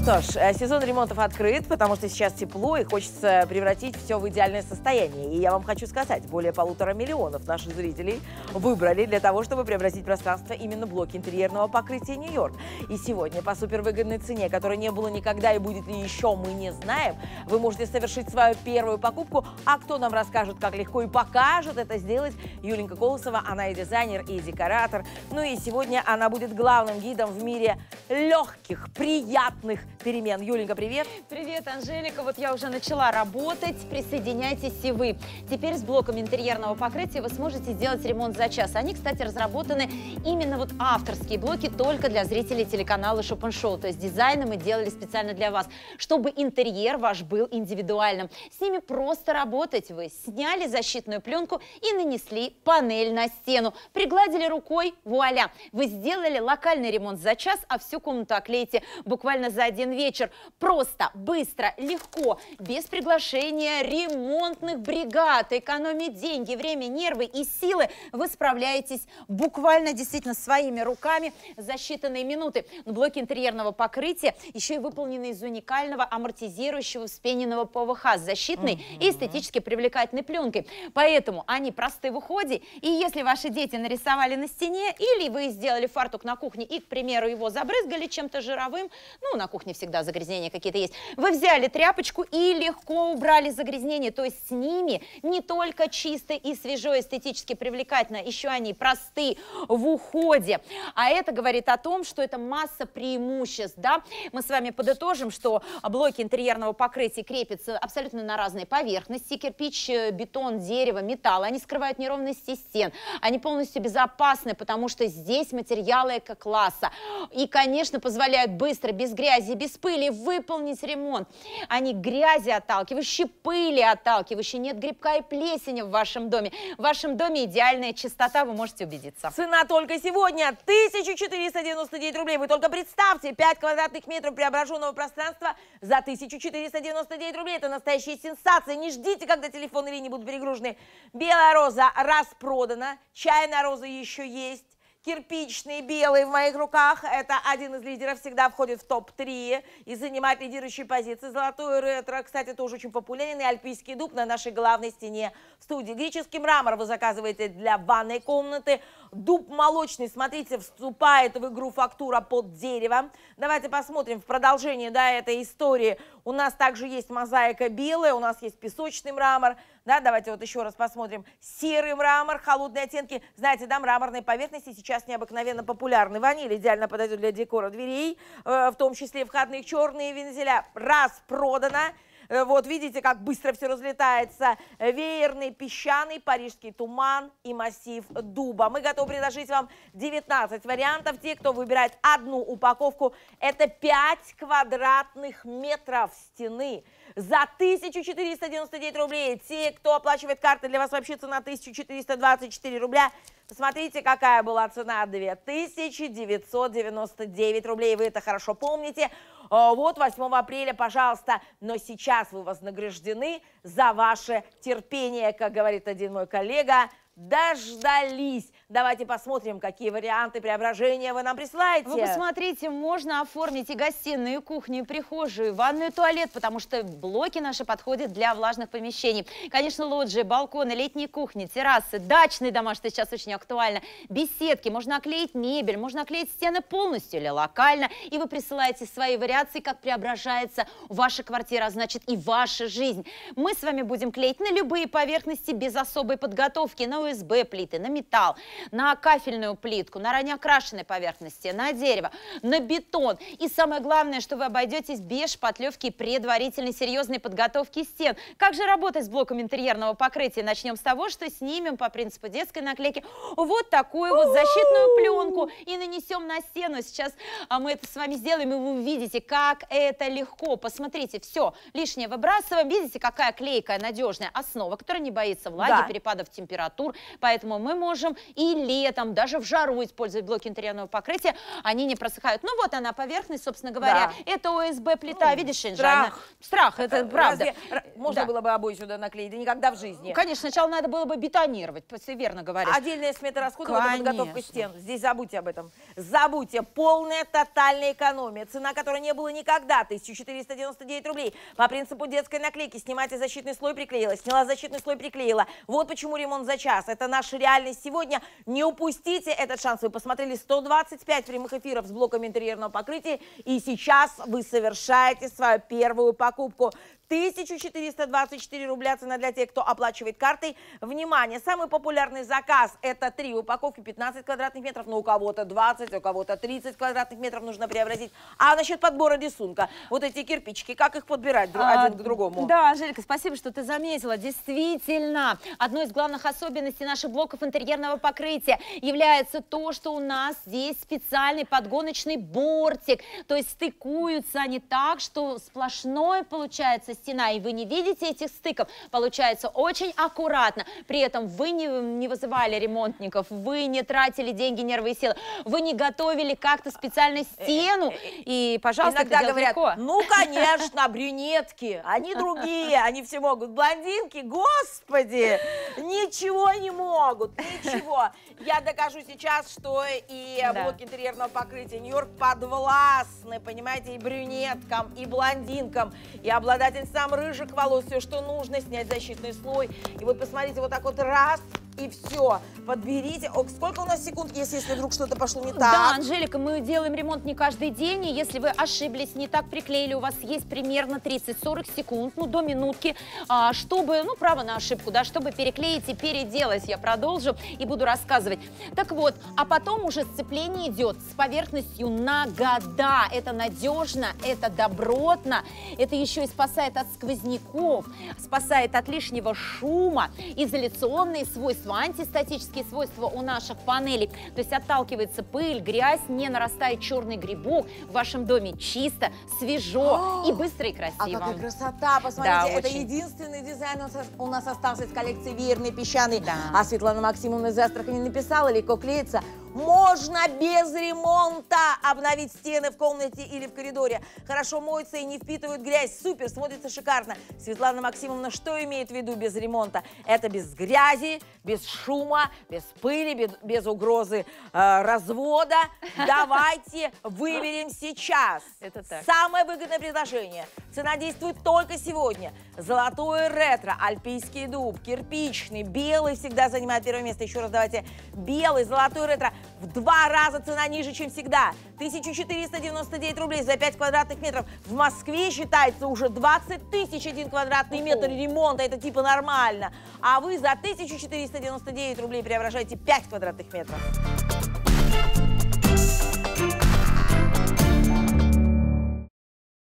что ж, сезон ремонтов открыт, потому что сейчас тепло и хочется превратить все в идеальное состояние. И я вам хочу сказать, более 1,5 миллиона наших зрителей выбрали для того, чтобы преобразить пространство именно блоки интерьерного покрытия Нью-Йорк. И сегодня по супервыгодной цене, которой не было никогда и будет ли еще, мы не знаем, вы можете совершить свою первую покупку. А кто нам расскажет, как легко и покажет это сделать? Юленька Колосова, она и дизайнер, и декоратор. Ну и сегодня она будет главным гидом в мире легких, приятных перемен. Юленька, привет. Привет, Анжелика. Вот я уже начала работать. Присоединяйтесь и вы. Теперь с блоком интерьерного покрытия вы сможете сделать ремонт за час. Они, кстати, разработаны именно вот авторские блоки только для зрителей телеканала Shop & Show. То есть дизайны мы делали специально для вас, чтобы интерьер ваш был индивидуальным. С ними просто работать. Вы сняли защитную пленку и нанесли панель на стену. Пригладили рукой, вуаля. Вы сделали локальный ремонт за час, а всю комнату оклеите буквально за один вечер. Просто, быстро, легко, без приглашения ремонтных бригад. Экономить деньги, время, нервы и силы. Вы справляетесь буквально действительно своими руками за считанные минуты. Блоки интерьерного покрытия еще и выполнены из уникального амортизирующего вспененного ПВХ с защитной и эстетически привлекательной пленкой. Поэтому они просты в уходе. И если ваши дети нарисовали на стене или вы сделали фартук на кухне и, к примеру, его забрызгали чем-то жировым, ну, на кухне всегда загрязнения какие-то есть, вы взяли тряпочку и легко убрали загрязнения. То есть с ними не только чисто и свежо, эстетически привлекательно, еще они просты в уходе. А это говорит о том, что это масса преимуществ, да? Мы с вами подытожим, что блоки интерьерного покрытия крепятся абсолютно на разные поверхности: кирпич, бетон, дерево, металл. Они скрывают неровности стен. Они полностью безопасны, потому что здесь материалы эко-класса. И, конечно, позволяют быстро, без грязи, без пыли выполнить ремонт. Они грязи отталкивающие, пыли отталкивающие. Нет грибка и плесени в вашем доме. В вашем доме идеальная чистота, вы можете убедиться. Цена только сегодня 1499 рублей. Вы только представьте, 5 квадратных метров преображенного пространства за 1499 рублей. Это настоящая сенсация. Не ждите, когда телефонные линии будут перегружены. Белая роза распродана, чайная роза еще есть. Кирпичный белый в моих руках. Это один из лидеров, всегда входит в топ-3 и занимает лидирующие позиции. Золотой ретро, кстати, тоже очень популярен. И альпийский дуб на нашей главной стене в студии. Греческий мрамор вы заказываете для ванной комнаты. Дуб молочный, смотрите, вступает в игру фактура под дерево. Давайте посмотрим в продолжение, да, этой истории. У нас также есть мозаика белая, у нас есть песочный мрамор. Да, давайте вот еще раз посмотрим. Серый мрамор, холодные оттенки. Знаете, да, мраморные поверхности сейчас необыкновенно популярны. Ваниль идеально подойдет для декора дверей, в том числе входных. Черные вензеля распродано. Вот видите, как быстро все разлетается. Веерный, песчаный, парижский туман и массив дуба. Мы готовы предложить вам 19 вариантов. Те, кто выбирает одну упаковку, это 5 квадратных метров стены за 1499 рублей. Те, кто оплачивает карты, для вас вообще цена 1424 рубля. Посмотрите, какая была цена: 2999 рублей. Вы это хорошо помните. Вот 8 апреля, пожалуйста. Но сейчас вы вознаграждены за ваше терпение, как говорит один мой коллега. Дождались. Давайте посмотрим, какие варианты преображения вы нам присылаете. Вы посмотрите, можно оформить и гостиную, и кухню, и прихожую, и ванную, и туалет, потому что блоки наши подходят для влажных помещений. Конечно, лоджии, балконы, летние кухни, террасы, дачные дома, что сейчас очень актуально, беседки. Можно оклеить мебель, можно оклеить стены полностью или локально. И вы присылаете свои вариации, как преображается ваша квартира, а значит и ваша жизнь. Мы с вами будем клеить на любые поверхности без особой подготовки, на УСБ-плиты, на металл, на кафельную плитку, на ранее окрашенной поверхности, на дерево, на бетон. И самое главное, что вы обойдетесь без шпатлевки и предварительной серьезной подготовки стен. Как же работать с блоком интерьерного покрытия? Начнем с того, что снимем по принципу детской наклейки вот такую вот защитную пленку и нанесем на стену. Сейчас мы это с вами сделаем, и вы увидите, как это легко. Посмотрите, все, лишнее выбрасываем. Видите, какая клейкая надежная основа, которая не боится влаги, перепадов температур. температур, поэтому мы можем и летом, даже в жару использовать блоки интерьерного покрытия, они не просыхают. Ну вот она поверхность, собственно говоря, это ОСБ-плита, видишь, Инжа? Страх, это правда. Можно было бы обои сюда наклеить, да никогда в жизни. Конечно, сначала надо было бы бетонировать, ты верно говоришь. Отдельная смета расходов, это подготовка стен. Здесь забудьте об этом. Забудьте. Полная тотальная экономия. Цена, которой не было никогда. 1499 рублей. По принципу детской наклейки. Снимайте защитный слой, приклеила. Сняла защитный слой, приклеила. Вот почему ремонт за час. Это наша реальность сегодня. Не упустите этот шанс. Вы посмотрели 125 прямых эфиров с блоком интерьерного покрытия. И сейчас вы совершаете свою первую покупку. 1424 рубля цена для тех, кто оплачивает картой. Внимание, самый популярный заказ – это 3 упаковки, 15 квадратных метров, но у кого-то 20, у кого-то 30 квадратных метров нужно преобразить. А насчет подбора рисунка, вот эти кирпичики, как их подбирать один к другому? Да, Анжелика, спасибо, что ты заметила. Действительно, одной из главных особенностей наших блоков интерьерного покрытия является то, что у нас здесь специальный подгоночный бортик. То есть стыкуются они так, что сплошной получается стена, и вы не видите этих стыков, получается очень аккуратно. При этом вы не вызывали ремонтников, вы не тратили деньги, нервы и силы, вы не готовили как-то специально стену, и, пожалуйста, иногда это говорят, легко. ну, конечно, брюнетки, они другие, они все могут. Блондинки, господи, ничего не могут, ничего. Я докажу сейчас, что и блоки интерьерного покрытия Нью-Йорк подвластны, понимаете, и брюнеткам, и блондинкам, и обладательницам рыжих волос, все, что нужно, снять защитный слой. И вот посмотрите, вот так вот раз, и все. Подберите. О, сколько у нас секунд, если вдруг что-то пошло не так? Да, Анжелика, мы делаем ремонт не каждый день, и если вы ошиблись, не так приклеили, у вас есть примерно 30-40 секунд, ну, до минутки, чтобы, ну, право на ошибку, да, чтобы переклеить и переделать. Я продолжу и буду рассказывать. Так вот, а потом уже сцепление идет с поверхностью на года. Это надежно, это добротно, это еще и спасает от сквозняков, спасает от лишнего шума, изоляционные свойства, антистатические свойства у наших панелей. То есть отталкивается пыль, грязь, не нарастает черный грибок. В вашем доме чисто, свежо и быстро и красиво. А какая красота! Посмотрите, Да, это очень. единственный дизайн у нас остался из коллекции веерный песчаный. Да. А Светлана Максимовна из Астрахани написала, легко клеится. Можно без ремонта обновить стены в комнате или в коридоре. Хорошо моются и не впитывают грязь. Супер, смотрится шикарно. Светлана Максимовна что имеет в виду без ремонта? Это без грязи, без шума, без пыли, без угрозы развода. Давайте выберем сейчас. Это так. Самое выгодное предложение. Цена действует только сегодня. Золотое ретро, альпийский дуб, кирпичный, белый всегда занимает первое место. Еще раз давайте. Белый, золотой ретро. В 2 раза цена ниже, чем всегда. 1499 рублей за 5 квадратных метров. В Москве считается уже 20 тысяч 1 квадратный метр ремонта. Это типа нормально. А вы за 1499 рублей преображаете 5 квадратных метров.